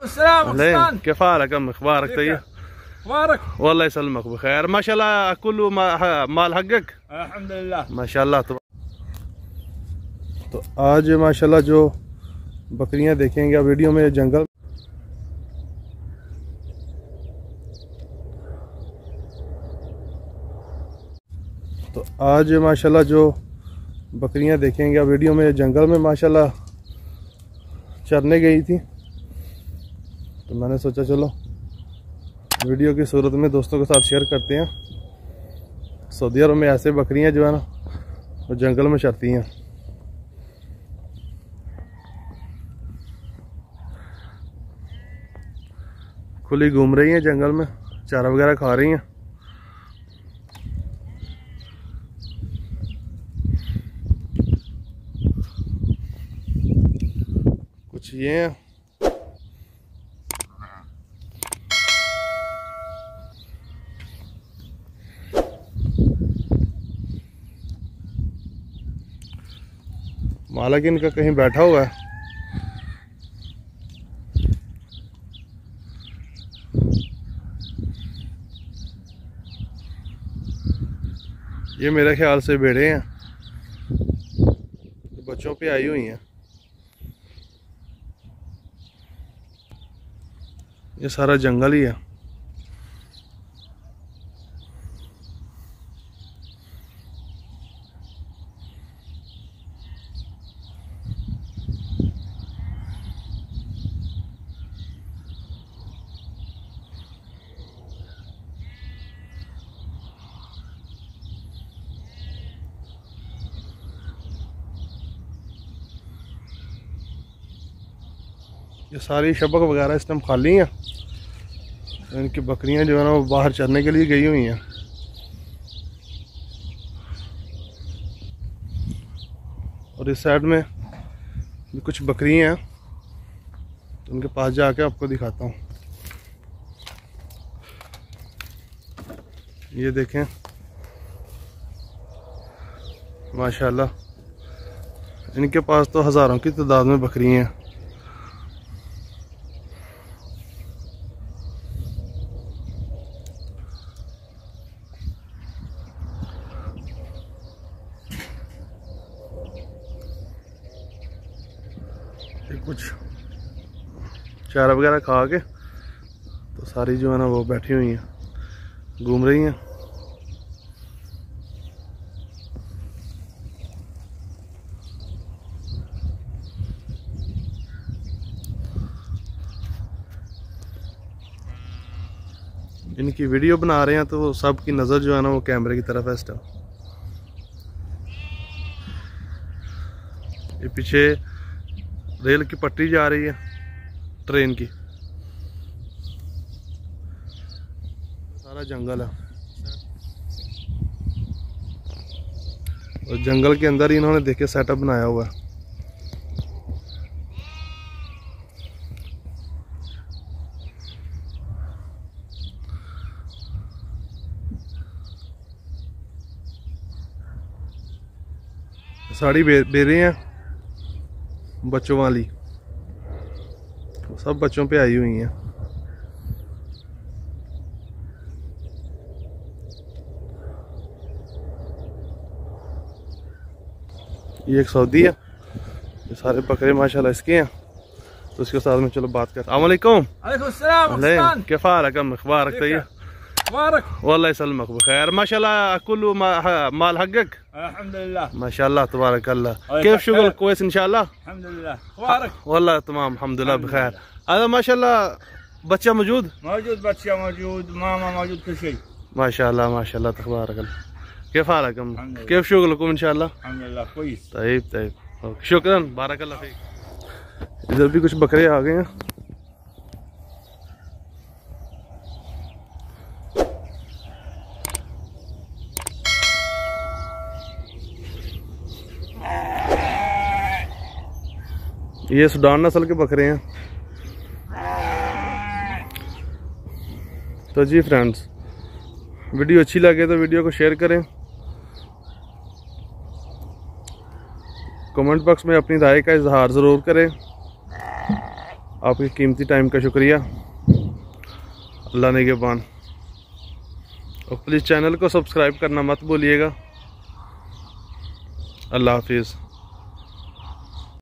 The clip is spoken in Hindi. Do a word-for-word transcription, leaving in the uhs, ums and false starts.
अस्सलाम كيف حالك عم اخبارك طيب اخبارك والله يسلمك بخير ما شاء الله كله مال حقك الحمد لله ما شاء الله। तो, तो आज माशाल्लाह जो बकरियां देखेंगे वीडियो में जंगल तो आज माशाल्लाह जो बकरियां देखेंगे वीडियो में जंगल में माशाल्लाह चरने गई थी, तो मैंने सोचा चलो वीडियो की सूरत में दोस्तों के साथ शेयर करते हैं। सऊदी अरब में ऐसे बकरियां जो है ना वो जंगल में चरती हैं। खुली घूम रही हैं जंगल में, चारा वगैरह खा रही हैं। कुछ ये हैं, मालिक इनका कहीं बैठा हुआ है। ये मेरे ख्याल से भेड़े हैं, बच्चों पे आई हुई हैं। ये सारा जंगल ही है। ये सारी शबक वगैरह इस टाइम खाली हैं। इनकी बकरियां जो है ना वो बाहर चरने के लिए गई हुई हैं। और इस साइड में भी कुछ बकरियां हैं, तो उनके पास जाके आपको दिखाता हूँ। ये देखें माशाल्लाह, इनके पास तो हज़ारों की तादाद में बकरियां हैं। कुछ चारा वगैरह खा के तो सारी जो है ना वो बैठी हुई हैं, घूम रही हैं। इनकी वीडियो बना रहे हैं तो वो सब की नज़र जो है ना वो कैमरे की तरफ है इस टाइम। ये पीछे रेल की पटरी जा रही है ट्रेन की। सारा जंगल है और जंगल के अंदर ही इन्होंने देखे सेटअप बनाया हुआ है। साड़ी बे, बेरे हैं बच्चों वाली, सब बच्चों पे आई हुई हैं। ये एक सऊदी है, ये सारे बकरे माशाल्लाह इसके हैं। तो उसके साथ में चलो बात कर। अस्सलाम वालेकुम। वालेकुम अस्सलाम كيف حالك عم اخبارك طيب اخبارك والله يسلمك بخير ما شاء الله كله مال حقك الحمد لله ما شاء الله تبارك الله كيف شغلك كويس ان شاء الله الحمد لله اخبارك والله تمام الحمد لله بخير هذا ما شاء الله बच्चा मौजूद موجود बच्चा मौजूद मामा मौजूद كل شيء ما شاء الله ما شاء الله تبارك الله كيف حالك كيف شغلكم ان شاء الله الحمد لله كويس طيب طيب शुक्रान बारक अल्लाह फीक। इधर भी कुछ बकरे आ गए हैं। ये सूडान नस्ल के बकरे हैं। तो जी फ्रेंड्स, वीडियो अच्छी लगे तो वीडियो को शेयर करें, कमेंट बॉक्स में अपनी राय का इजहार ज़रूर करें। आपके कीमती टाइम का शुक्रिया। अल्लाह निगहबान। और प्लीज़ चैनल को सब्सक्राइब करना मत भूलिएगा। अल्लाह हाफिज़।